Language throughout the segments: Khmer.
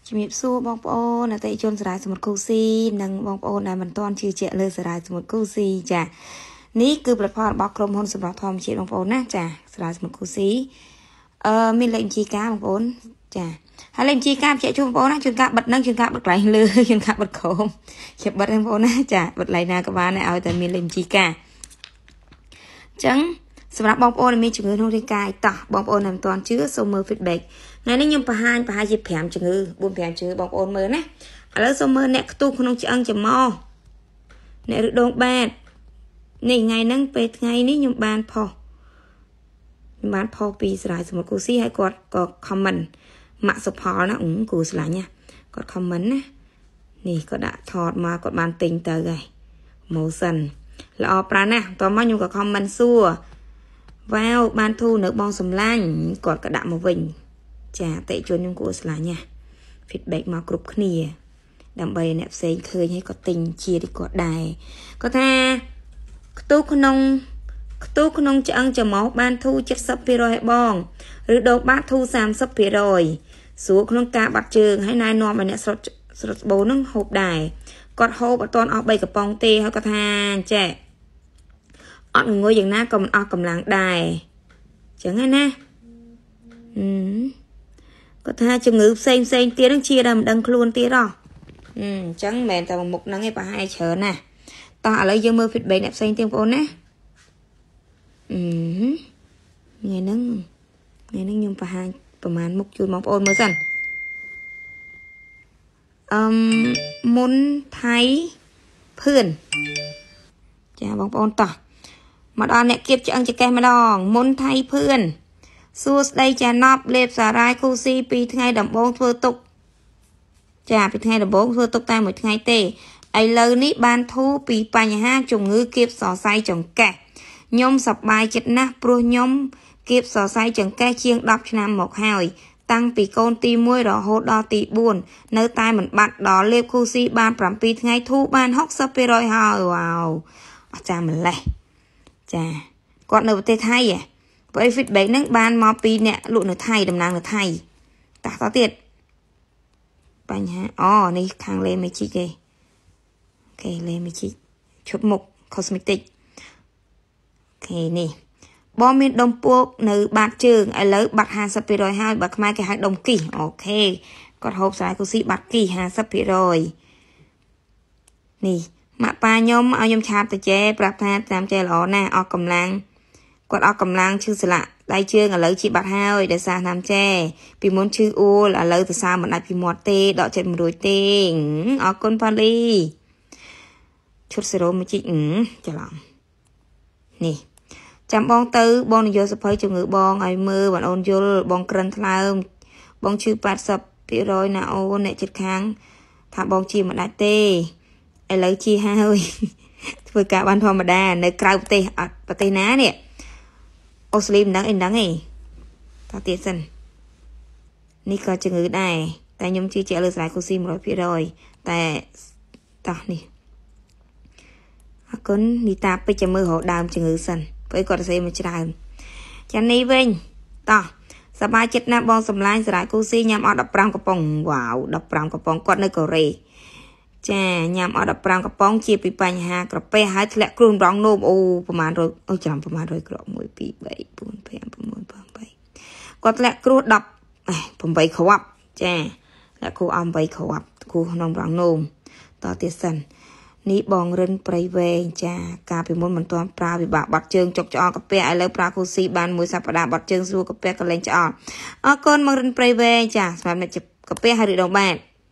ជំរាបសួរបងប្អូនអតិថិជនសារាយសមុទ្រគូស៊ីនិងបងប្អូនដែលមិនទាន់ជឿជាក់លើសារាយសមុទ្រគូស៊ីចានេះគឺផលិតផលរបស់ក្រុមហ៊ុនសម្រាប់ធម្មជាតិបងប្អូនណាចាសារាយសមុទ្រគូស៊ីមានលេខបញ្ជីការបងប្អូនចាហើយលេខបញ្ជីការបញ្ជាក់ជូនបងប្អូនណាជួនកាលបិទនឹងជួនកាលបិទកន្លែងលើជួនកាលបិទក្រោមជាបិទបងប្អូនណាចាបិទកន្លែងណាក៏បានដែរឲ្យតែមានលេខបញ្ជីការអញ្ចឹងសម្រាប់បងប្អូនដែលមានជំងឺក្នុងរាងកាយតោះបងប្អូនដែលមិនទាន់ជឿសូមមើល feedback ថ្ងៃនេះខ្ញុំបង្ហាញជា5ជំងឺ 4-5 ជំងឺបងប្អូនមើលណាឥឡូវសូមមើលអ្នកខ្ទុះក្នុងឆ្អឹងច្រមុះអ្នករដូងបាតនេះថ្ងៃហ្នឹងពេលថ្ងៃនេះខ្ញុំបានផុសពីសារាយសមុទ្រគូស៊ីហើយគាត់ក៏ comment ម៉ាក់សុផលណាគូស្រឡាញ់ណាគាត់ comment ណានេះក៏ដាក់ថតមកគាត់បានទិញទៅហើយ motion ល្អប្រាណាស់តោះមកខ្ញុំក៏ comment សួរវ៉ាវបានធូរនៅបងសំឡាញ់គាត់ក៏ដាក់មកវិញចាអតិជនខ្ញុំគួរស្រឡាញ់ណា feedback មកគ្រប់គ្នាដើម្បីអ្នកផ្សេងឃើញហើយក៏ទិញជារីគាត់ដែរគាត់ថាខ្ទុះក្នុងឆ្អឹងច្រមុះបានធូរ 70% ឲ្យបងឬដងបាតធូរ 30% ស្រួលក្នុងការបាត់ជើងហើយណែនាំឲ្យអ្នកស្រុតស្បូរនឹងហូបដែរគាត់ហូបអត់ទាន់អស់3កំប៉ុងទេហើយគាត់ថាចេះអត់ងុយយ៉ាងណាក៏មិនអស់កម្លាំងដែរចឹងណាគាត់ថាជំងឺផ្សេងទៀតនឹងជាដែលមិនដឹងខ្លួនទៀតហ៎អញ្ចឹងមិនមែនតែមុខហ្នឹងឯងប្រហែលច្រើនណាតោះឥឡូវយើងមើល feedback អ្នកផ្សេងទៀតបងប្អូនណាថ្ងៃហ្នឹងខ្ញុំបង្ហាញប្រហែលមុខជូនបងប្អូនមើលសិនមុនថៃភឿនចាបងប្អូនតោះមកដល់អ្នកគៀបឆ្អឹងចកេះម្ដងមុនថៃភឿនសួស្ដីចាណប់លេបសារាយគូស៊ីពីថ្ងៃដំបូងធ្វើទុកចាពីថ្ងៃដំបូងធ្វើទុកតែមួយថ្ងៃទេឥឡូវនេះបានធូរពីបញ្ហាជំងឺគៀបសរសៃចង្កេះខ្ញុំសប្បាយចិត្តណាស់ព្រោះខ្ញុំគៀបសរសៃចង្កេះជាង10ឆ្នាំមកហើយតាំងពីកូនទី1រហូតដល់ទី4នៅតែមិនបាត់ដល់លេបគូស៊ីបាន7ថ្ងៃធូរបាន 60% ហើយវ៉ាវអស្ចារ្យម្លេះចាគាត់នៅប្រទេសថៃព្រោះ feedback ហ្នឹងបានមកពីអ្នកលក់នៅថៃតំណាងនៅថៃតោះទៀតបញ្ហានេះខាងលេ Magic គេអូខេលេ Magic ឈុតមុខ cosmetic អូខេនេះបងមានដុំពោកនៅបាតជើងឥឡូវបាត់ 50% ហើយបើខ្មែរគេហៅដុំគីសអូខេគាត់ហូបសារាយគូស៊ីបាត់គីស 50% នេះម៉ាក់ប៉ាខ្ញុំឲ្យខ្ញុំឆាបទៅចែប្រាប់ថាតាមចែល្អណាស់អស់កម្លាំងគាត់អស់កម្លាំងឈឺស្លាក់ដៃជើងឥឡូវជាបាត់ហើយដោយសារតាមចែពីមុនឈឺអួលឥឡូវទៅសារមិនដាច់ពីមាត់ទេដកចិត្តមិនរួចទេអរគុណប៉ាលីឈុតសេរ៉ូមួយជីកច្រឡំនេះចាំបងទៅបងនយោសភ័យជំងឺបងឲ្យមើលបងអូនយល់បងក្រិនថ្លើមបងឈឺ 80% ណាអូនអ្នកចិត្តខាងថាបងជាមិនដាច់ទេឥឡូវជាហើយធ្វើការបានធម្មតានៅក្រៅប្រទេសអត់ប្រទេសណានេះអូស្ត្រាលីមិនដឹងអីហ្នឹងឯងតើទៀតសិននេះក៏ជំងឺដែរតែខ្ញុំជឿជាក់លើសារាយគូស៊ី 100% តែតោះនេះអរគុណនីតាពេជ្រចាំមើលរហូតដើមជំងឺសិនព្រោះគាត់សរសេរមកច្រើនចានេះវិញតោះសប្បាយចិត្តណាស់បងសម្លាញ់សារាយគូស៊ីញ៉ាំអត់15កំប៉ុងវ៉ាវ15កំប៉ុងគាត់នៅកូរ៉េចាញ៉ាំអត់15កំប៉ុងជាពីបញ្ហាក្រពះហើយធ្លាក់គ្រូនរងនោមប្រហែល100ចាំប្រហែល100គ្រាប់1 2 3 4 5 6 7គាត់ធ្លាក់គ្រូ18គ្រាប់ចាធ្លាក់គ្រូ8គ្រាប់គ្រូក្នុងរងនោមតទៀតសិននេះបងរិនព្រៃវែងចាកាលពីមុនមិនទាន់ប្រើពិបាកបាត់ជើងចុកច្អល់កាពះឥឡូវប្រើគូស៊ីបានមួយសប្តាហ៍បាត់ជើងស្រួលកាពះក៏លែងច្អល់អរគុណបងរិនព្រៃវែងចាសម្រាប់អ្នកកាពះហើយឬដងបាត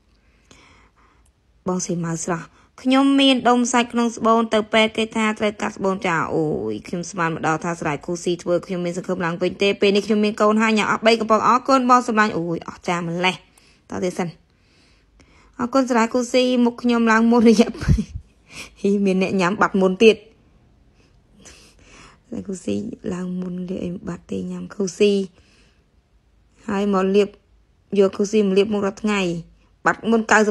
បងសីម៉ៅស្រស់ខ្ញុំមានដុំសាច់ក្នុងស្បូនទៅពេទ្យគេថាត្រូវកាត់ស្បូនចាអូយខ្ញុំស្មានមកដល់ថាស្រ័យគូស៊ីធ្វើខ្ញុំមានសង្ឃឹមឡើងវិញទេពេលនេះខ្ញុំមានកូនហើយញ៉ាំអស់3កំប៉ុងអរគុណបងសម្លាញ់អូយអស់ចាម្លេះតទៅទៀតសិនអរគុណស្រ័យគូស៊ីមុខខ្ញុំឡើងមុនរយៈពេលមានអ្នកញ៉ាំបាត់មុនទៀតស្រ័យគូស៊ីឡើងមុនលាអីបាត់ទេញ៉ាំគូស៊ីហើយមកលាបយកគូស៊ីមកលាបមុខរាល់ថ្ងៃបាត់មុន 95%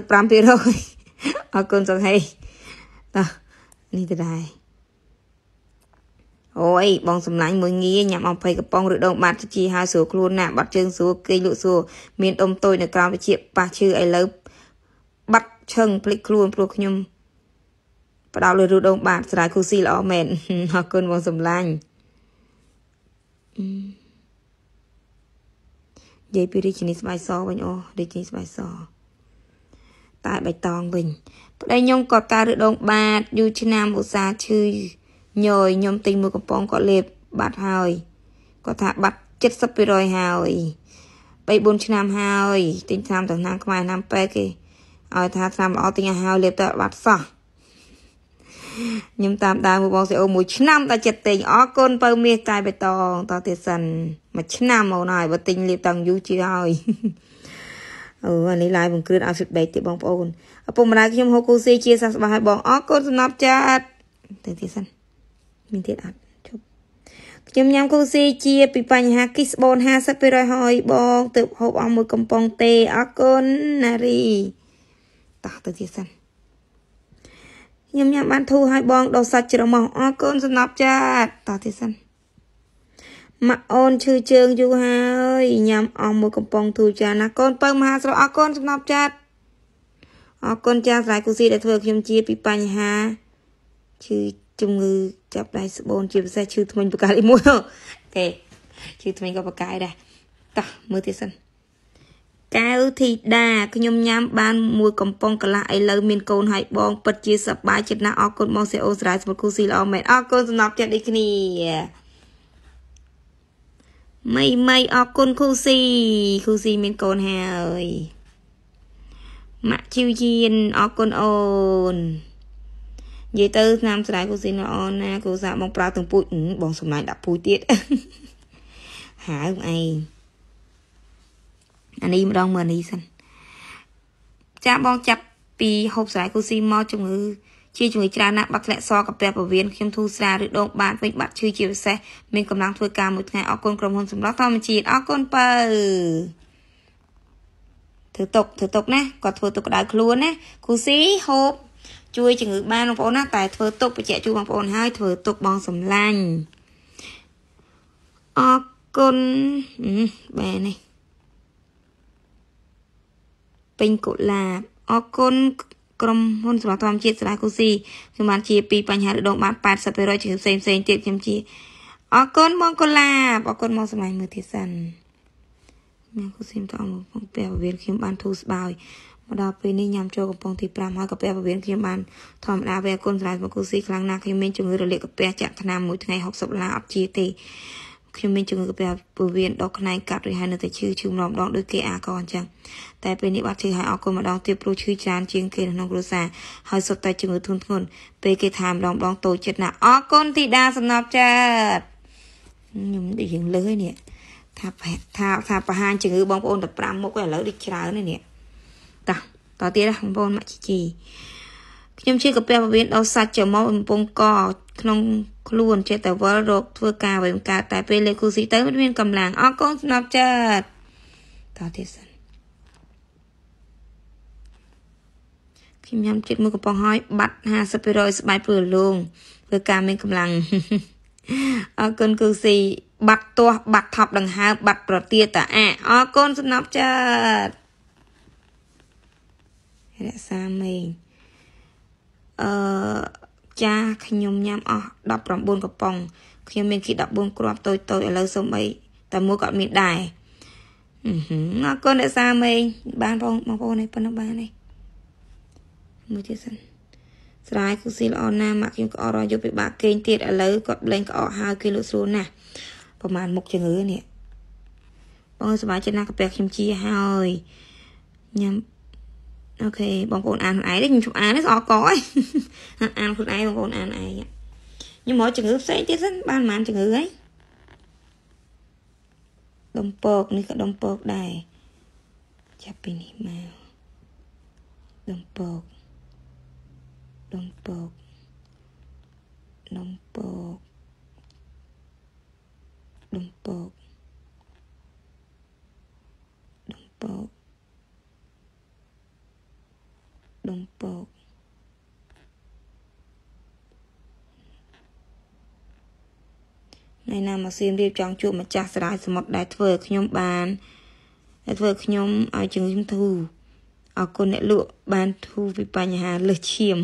អរគុណសង្ហេតោះនេះទៅដែរ ôi bong sầm lạnh mới nghĩ nhằm ông phải cái bong được đâu bát chi hai số luôn nè bắt chân số cây lụa số miền đông tôi là cao với chị ba chữ ấy lớp bắt chân plick luôn pro nhung bắt đầuเลยđâu bát sải khu si là mền họ cơn bong sầm lạnh dây pi đi chỉ bài so với nhau đi chỉ bài so tại bài tòng bình đây nhung có ta được đâu bát du chi nam một xa chư nhồi nhom tình một cái bong có liệp bát hơi có thả bắt chất sắp rồi hơi bây 4 ឆ្នាំហើយទិញឆ្នាំទៅឆ្នាំខ្មែរឆ្នាំពេកគេឲ្យថាឆ្នាំល្អទិញឲ្យហើយលេបទៅបាត់សោះខ្ញុំតាមដានបងសិអូមួយឆ្នាំតែចិត្តទិញអរគុណបើមាសកាយបៃតងតទៀតសិនមួយឆ្នាំមកហើយបើទិញលេបតាំងយូរជាហើយអានេះ live បង្គ្រឿនឲ្យ feedback ទៀតបងប្អូនឪពុកម្ដាយខ្ញុំហូបគូស៊ីជាសះស្បើឲ្យបងអរគុណសំណប់ចាត់ទៅទៀតសិនមានទៀតអត់ខ្ញុំញ៉ាំគូស៊ីជាពីបញ្ហាគិស្បូន 50% ហើយបងទើបហូបអស់មួយកំប៉ុងទេអរគុណណារីតោះទៅទៀតសិនខ្ញុំញ៉ាំបានធូរហើយបងដោះសាច់ច្រមុះអរគុណសំណប់ចាត់តោះទៀតសិនម៉ាក់អូនឈឺជើងយូរហើយញ៉ាំអស់មួយកំប៉ុងធូរចាណាកូនបើមហាស្រស់អរគុណសំណប់ចាត់អរគុណចាស្រ័យគូស៊ីដែលធ្វើខ្ញុំជាពីបញ្ហាឈឺជំងឺចាប់ដៃស្បូនជាពិសេសឈឺធ្មេញបកាយមួយអូឈឺធ្មេញក៏បកាយដែរតោះមើលទៀតសិនកៅធីតាខ្ញុំញ៉ាំបានមួយកំប៉ុងកន្លះឥឡូវមានកូនហើយបងពិតជាសប្បាយចិត្តណាស់អរគុណបងសេអូស្រ័យសម្រាប់គូស៊ីល្អមែនអរគុណសំណប់ចិត្តដូចគ្នាម៉ៃអរគុណគូស៊ីមានកូនហើយម៉ាក់ជីវយានអរគុណអូននិយាយទៅឆ្នាំស្រ័យគូស៊ីល្អណាគូសាបងប្រើទាំងពូជបងសំឡាញ់ដាក់ពូជទៀតហៅឯងអានេះម្ដងមើលនេះសិនចាបងចាប់ពីហូបស្រ័យគូស៊ីមកជំងឺជាជំងឺច្រើនណាស់បាត់ធ្លាក់សកាពះពវៀនខ្ញុំធូរស្រាលឬដងបាតវិញបាត់ឈឺជាពិសេសមានកម្លាំងធ្វើការមួយថ្ងៃអរគុណក្រុមហ៊ុនសម្រាប់ធម្មជាតិអរគុណបើធ្វើទុកណាគាត់ធ្វើទុកក្តៅខ្លួនណាគូស៊ីហូបជួយជំងឺបានបងប្អូនណាតែធ្វើទុកបញ្ជាក់ជូនបងប្អូនហើយធ្វើទុកបងសំឡាញ់អរគុណបែរនេះពេញកុលាបអរគុណក្រុមហ៊ុនសម្រាប់ធម្មជាតិស្រែគូស៊ីខ្ញុំបានជាពីបញ្ហារដូវបាន 80% ជាផ្សេងទៀតខ្ញុំជាអរគុណបងកុលាបអរគុណមកសម័យមើលទៀតសិនមានគូស៊ីតមកបងពះពវៀនខ្ញុំបានធូរស្បើយមកដល់ពេលនេះញ៉ាំចូលកំប៉ុងទី5ហើយកាពះពវៀនខ្ញុំបានធម្មតាពេលគុណស្រ័យមកគូស៊ីខ្លាំងណាស់ខ្ញុំមានជំងឺរលាកកាពះចាក់ថ្នាំមួយថ្ងៃ$60អត់ជាទេខ្ញុំមានជំងឺកាពះពវៀនដកខ្នែងកាត់រួចហើយនៅតែឈឺម្ដងដូចគេអាក៏អញ្ចឹងតែពេលនេះបាត់ឈឺហើយអរគុណម្ដងទៀតព្រោះឈឺច្រើនជាងគេក្នុងគ្រួសារហើយសុទ្ធតែជំងឺធ្ងន់ពេលគេថាម្ដងតូចចិត្តណាស់អរគុណធីតាសំណប់ចាត់ខ្ញុំនិយាយលើនេះថាបង្ហាញជំងឺបងប្អូនតែ5មុខឥឡូវដូចច្រើននេះតោះទៀតបងប្អូនម៉ាក់ជីខ្ញុំជាកាពះពវៀនដោះសាច់ច្រមុះកំពុងកក្នុងខ្លួនចេះតែវល់រកធ្វើការវិញកើតតែពេលលេខគូស៊ីទៅមិនមានកម្លាំងអរគុណសំណប់ចាត់តោះទៀតសិនខ្ញុំញ៉ាំចិត្តមួយកំប៉ុងហើយបាត់ 50% ស្បែកព្រឺលោងធ្វើការមានកម្លាំងអរគុណគូស៊ីបាត់ទាស់បាត់ថប់ដង្ហើមបាត់ប្រទាតាអរគុណសំណប់ចាត់រក្សាមេងចាខ្ញុំញ៉ាំអស់19កំប៉ុងខ្ញុំមានគី14គ្រាប់តូចឥឡូវសូម្បីតែមួយក៏មានដែរអរគុណរក្សាមេងបានបងប្អូននេះប៉ុណ្ណឹងបាននេះមួយទៀតសិនស្រ័យគូស៊ីល្អណាស់ម៉ាក់ខ្ញុំក៏អរយកពិបាកគេងទៀតឥឡូវគាត់លេងក្អកហើយគេលក់ស្រួលណាស់ប្រហែលមុខជំងឺនេះបងសប្បាយចិត្តណាស់កាពះខ្ញុំជាហើយញ៉ាំអូខេបងប្អូនអានខ្លួនឯងនេះខ្ញុំអាននេះស្អកកហើយអានខ្លួនឯងបងប្អូនអានឯងខ្ញុំមកជំងឺផ្សេងទៀតសិនបានប៉ុន្មានជំងឺហើយដុំពកនេះក៏ដុំពកដែរចាប់ពីនេះមកដុំពកដុំពកដុំពកដុំពកដុំពកដុំពក này nào mà xiêm điệp chọn chuột mà chặt sải sầm một đại thừa nhom bàn đại thừa nhom ai chừng thu ở con nẹt lụa bàn thu vì bà nhà hà lười chiêm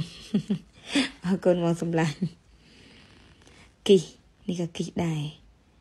ở con mong sầm lạnh kỳนี่ก็kỳ đài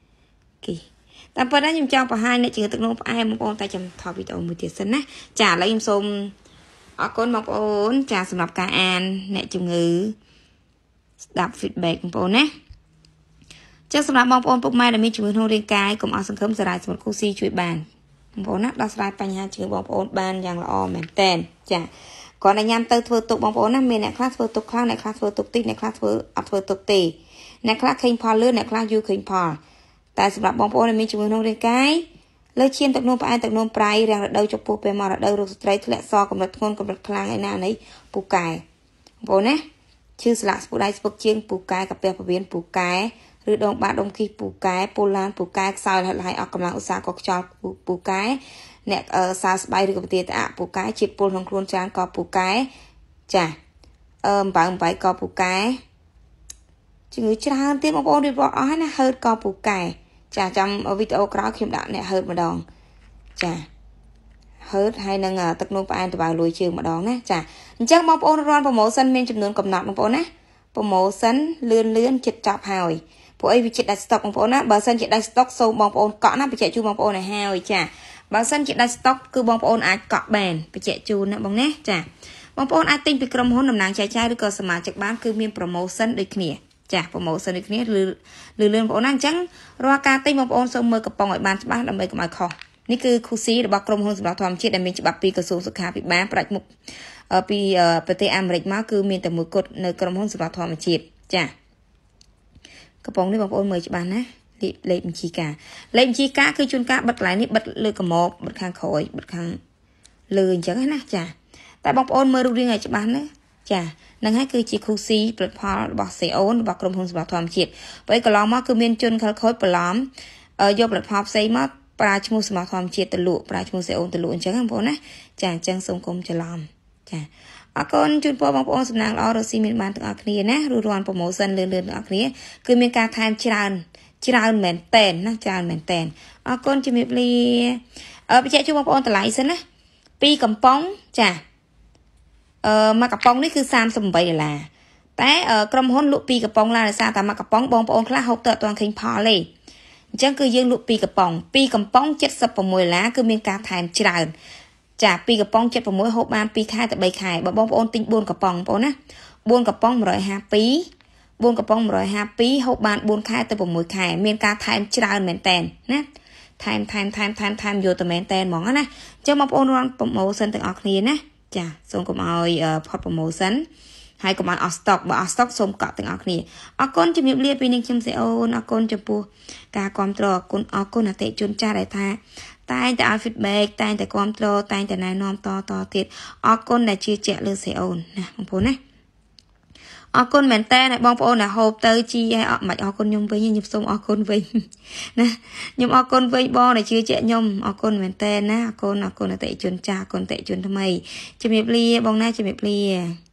kỳแต่พอได้ยิมจองพอให้เนี่ยจึงตึกน้องไอ้มองตาจำทอวิดีโอมือเดียวสันนะจ่าแล้วยิมส้มออกคนมองโอนจ่าสำหรับการอ่านเนี่ยจึงดับฟีดแบ็กของโอนนะจากสำหรับมองโอนปุ๊บไม่ได้มีจุดมือโนเรียนกายกลุ่มเอาสังคมสลายสมุดคู่ซีช่วยบานโอนนะเราสลายปัญหาจึงมองโอนบานอย่างละออแมนเตนจ่าก่อนในยามเติร์ดตกมองโอนนะมีในคลาสเฟิร์ตกคลาสในคลาสเฟิร์ตกตีในคลาสเฟิร์อัพเฟิร์ตกตีในคลาสเคิงพอเลื่อนในคลาสยูเคิงพอแต่สำหรับบางโอนมีจุดมือโนเรียนกายเลยเชียนตักนมไปตักนมปลายแรงระเดาจะปูไปมาระเดารูสไตรทะเลซอกำลังทนกำลังคลางไอ้หน้านี้ปูกายโอนนะชื่อสลักปูได้สปกเชียงปูกายกับเปียปะเวียนปูกายหรือดองบาดงคีปูกายปูลานปูกายซอยหลายออกกำลังอุตสาหกรรมจอปูกายเนี่ยซาสบายหรือกับเตียตะปูกายจิตปูลของครูนจานกอปูกายจ้ะไปกอปูกายจึงจะทำเตี้ยบางคนเรียบร้อยนะเฮิร์ตกอปูกายจ้ะจำวิดีโอกราฟเข็มดาเนี่ยเฮิร์ตมาดองจ้ะเฮิร์ตให้นางตักนมไปอันตรายลุยเชื่อมาดองนะจ้ะจังบางคนร้อนโปรโมชั่นมีจำนวนกำหนดบางคนนะโปรโมชั่นเลื่อนจิตจับหายพวกไอ้วิจิตได้สต็อกบางคนนะบางสันจิตได้สต็อกโซ่บางคนเกาะนะไปเจาะจูบางคนในหายจ้ะบางสันจิตได้สต็อกคือบางคนอาจเกาะแบนไปเจาะจูนะบางเนี่ยจ้ะบางคนอาจติงไปกรมหุ้นนำนางใจหรือก็สมาชิกบ้านคือมีโปรโมชั่นด้วยគ្នាจ้ะโปรโมชั่นด้วยគ្នាหรือเรื่องบางคนนั่งจังรอการติงบางคนส่งมือกับปองไอ้บ้านบ้านดำเนินกับไอ้คอนี่คือคูซีหรือบอกกรมหุ้นสำหรับทอมชิดแต่มีฉบับปีกระทรวงสุขาภิบาลประมุขปีประเทศอเมริกาคือมีแต่มือกดในกรมหุ้นสำหรับทอมชิดจ้ะกระป๋องนี่บางคนมือฉบับนะเลขบัญชีกาเลขบัญชีกาคือจุนกาบัดไหลนี่บัดเลือกกระหมอกบัดข้างคอยบัดข้างเลยจังนะจ้ะแต่บางคนมือรูเรียงไงฉบับนะจ้ะนั่งให้คือจีคูซีเปิดพอบอกเสียโอนบอกกรมหุ้นสำหรับทอมชิดไปกระลองมาคือมีจุนเขาคอยปล้อมโยบเปิดพอใส่มาปลาชมูสมาความเชียตลุปลาชมูเซโอนตลุจังครับผมนะจ้าจังสมคมจะลอมจ้าอาคนจุดพอบางคนสำนักเราเราซีมีบ้านถึงอักเนียนะรูรอนโปรโมชั่นเลื่อนถึงอักเนียคือมีการทานจานเหม็นเต้นนะจานเหม็นเต้นอาคนจะมีปลีไปเช็คช่วงบางคนแต่ไหลซะนะปีกำปองจ้ามากระปองนี่คือ3 ใบเดล่าแต่กรมหุ้นลุปีกระปองลาซาแต่มากระปองบองปองคลาหกเตอตัวคิงพอเลยจังคือยื่นลุปีกระป๋อง76 ล้าคือมีการทานจานจากปีกระป๋อง76หกบานปีค่ายแต่ใบขายบองปอนติงบนกระป๋องปอนนะบนกระป๋อง105 ปีบนกระป๋อง105 ปีหกบานบนค่ายแต่6ขายมีการทานจานเหมือนแตนนะทานโยตแมนแตนมองนะจังบองปอนรันโปรโมชั่นต่างออกนี้นะจ้ะส่งกับเอาพอร์ตโปรโมชั่นให้กับมันออกสต็อกบ่ออกสต็อกสมเกาะต่างออกนี่ออกก้นจะมีเรียบไปหนึ่งชิมเซโอนออกก้นจะปูกาความตรอกุนออกก้นเตะจุนจ้าได้ท่าตายแต่เอาฟีดแบ็กตายแต่ความตรอตายแต่นายนอมต่อติดออกก้นได้ชี้แจงเลยเซโอนนะบางคนนะออกก้นเหมือนแต่บางคนนะโฮปเตอร์จีให้ออกมาออกก้นยมไปยิบส่งออกก้นไปนะยมออกก้นไปบอได้ชี้แจงยมออกก้นเหมือนแต่นะออกก้นเตะจุนจ้าก้นเตะจุนทำไมจะมีเปลี่ยบางหน้าจะมีเปลี่ย